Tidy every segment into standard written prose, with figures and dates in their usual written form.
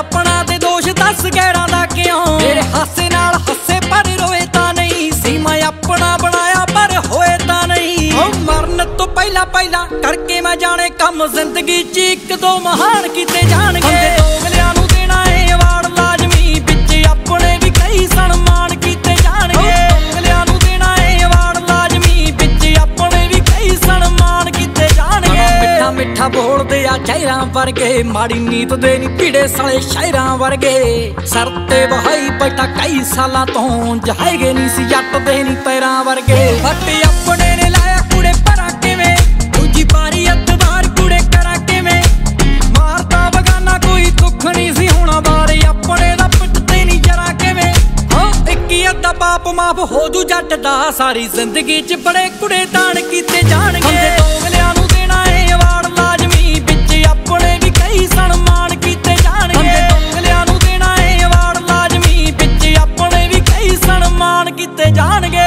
अपना दे दोष दस गैरां दा क्यों। मेरे हासे नाल हसे पर रोए तां नहीं, सी मैं अपना बनाया पर होए तां नहीं। मरन तो पहला पहला करके मैं जाने कम, जिंदगी च एक दो महान कीते जाणगे। दोगलियां नूं देना है अवार्ड लाजमी, बिच अपने भी कई सन्मान कीते जाणगे। दोगलियां नूं देना है अवार्ड लाजमी, बिच अपने भी कई सन्मान कीते जाणगे। मिठा मिठा बोलदे आ चेहरा वर्गे, माड़ी नीत दे नी पीड़े साले शायरां वर्गे। सर ते बहाई बैठा कई सालां तो, जहाएगे नी सी जट दे नी पैरां वर्गे। बट अपने ने लाया कुड़े परा किवें, दूजी पारी अतवार कुड़े करा किवें। मारता बगाना कोई दुख नी सी होना बारे, अपने दा पिटते नी जरा किवें। हाँ इक्की अद्धा पाप माफ हो जू जट दा, सारी जिंदगी च बड़े कुड़े दान कीते जाणगे। दोगलियां नूं देना है अवार्ड लाजमी, बिच अपने भी कई सन्मान कीते जाणगे। दोगलियां नूं देना है अवार्ड लाजमी, बिच अपने भी कई सन्मान कीते जाणगे।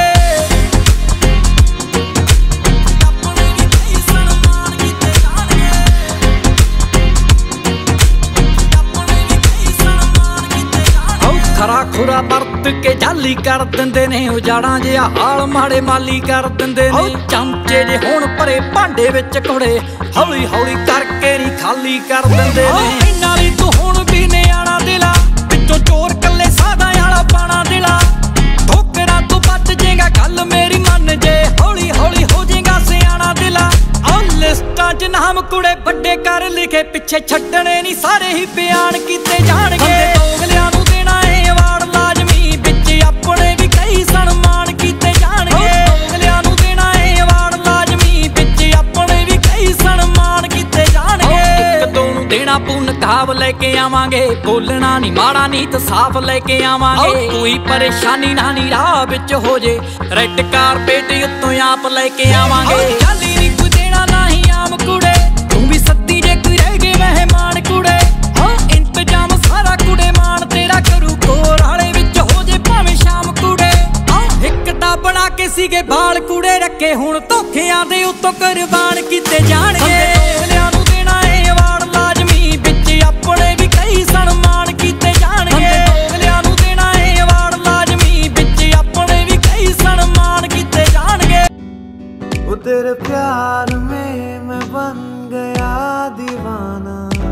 खरा खुरा बरत के जाली कर दिंदे ने, उजाड़ा जिहा हाल माड़े माली कर दिंदे ने। चमचे जे हुण भरे भांडे विच कुड़े, हौली हौली करके नी खाली कर दिंदे ने। इन्ना ली तू हुण भी निआणा दिला, विचों चोर कल्ले सादा आला पाना दिला। ठोकरां तू बच जेगा गल मेरी मन जे, हौली हौली हो जेगा सियाणा दिला। लिस्टां च नाम कुड़े बड़े कर लिखे, पिछे छड्डणे नी सारे ही बयान कीते जाणगे। दोगलियां नूं देना है अवार्ड लाजमी, बिच अपने भी कई सन्मान कीते जाणगे। दोगलियां नूं देना है अवार्ड लाजमी, बिच अपने भी कई सन्मान कीते जाणगे। इक दो नूं देना पुन काव लेके आवांगे, बोलना नी माड़ा नीत साफ लेके आवांगे। कोई परेशानी ना नी राह विच हो जे, रैड कारपेट उत्तों आप लेके आवांगे। जाली नी कोई देना नाही आम कुड़े, तू भी सद्दी जे कोई रह गए मेहमान कुड़े। हाँ इंतजाम सारा कुड़े मान तेरा करू, कोर आले विच हो जे भावें शाम कुड़े। हाँ एक दा बना के सीगे बाल कुड़े रखे, हुण धोखियां दे उत्तों कुर्बान कीते जाणगे। दोगलियां नूं देना है अवार्ड लाजमी, बिच अपने भी कई सन्मान कीते जाणगे। दोगलियां नूं देना है अवार्ड लाजमी, बिच अपने भी कई सन्मान कीते जाणगे। वो तेरे प्यार में मैं बन गया दीवाना,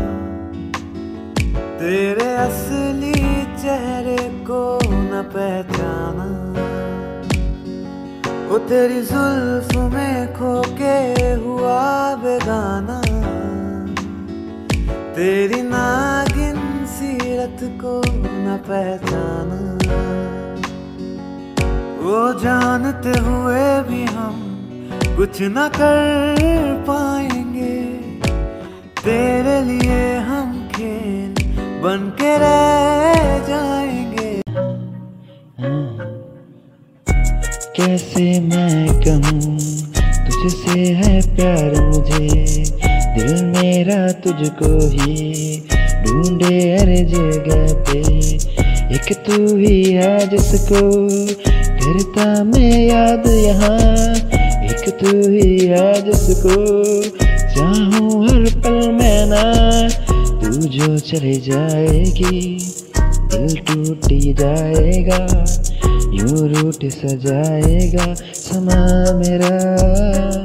तेरे असली चेहरे को न पहचाना। वो तेरी जुल्फ में खो के हुआ बेगाना, तेरी नागिन सीरत को न पहचाना। वो जानते हुए भी हम कुछ न कर पाएंगे, तेरे लिए हम खेल बन के रह जाएंगे। कैसे मैं कहूँ तुझसे है प्यार मुझे, दिल मेरा तुझको ही ढूंढे हर जगह पे। एक तू ही है जिसको करता मैं याद यहाँ, एक तू ही है जिसको चाहूँ हर पल मैं ना। तू जो चले जाएगी दिल टूट ही जाएगा, यूं रूठ सजाएगा समा मेरा।